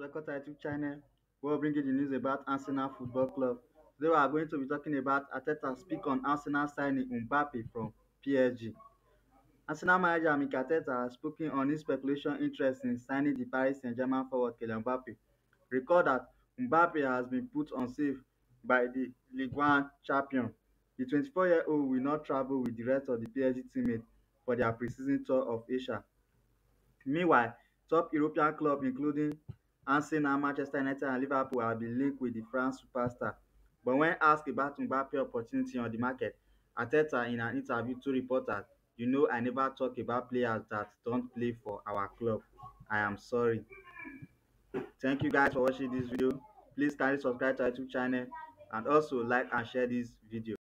welcome to our YouTube channel. We're bringing the news about Arsenal Football Club. Today we are going to be talking about Arteta speak on Arsenal signing Mbappe from PSG. Arsenal manager Mikel Arteta has spoken on his speculation interest in signing the Paris Saint-Germain forward Kylian Mbappe. Recall that Mbappe has been put on sale by the Ligue 1 champion. The 24-year-old will not travel with the rest of the PSG teammates for their pre-season tour of Asia. Meanwhile, top European clubs including Arsenal, Manchester United and Liverpool have been linked with the France superstar. But when asked about Mbappe opportunity on the market, Arteta in an interview told reporters, "You know I never talk about players that don't play for our club. I am sorry." Thank you guys for watching this video. Please kindly subscribe to our YouTube channel and also like and share this video.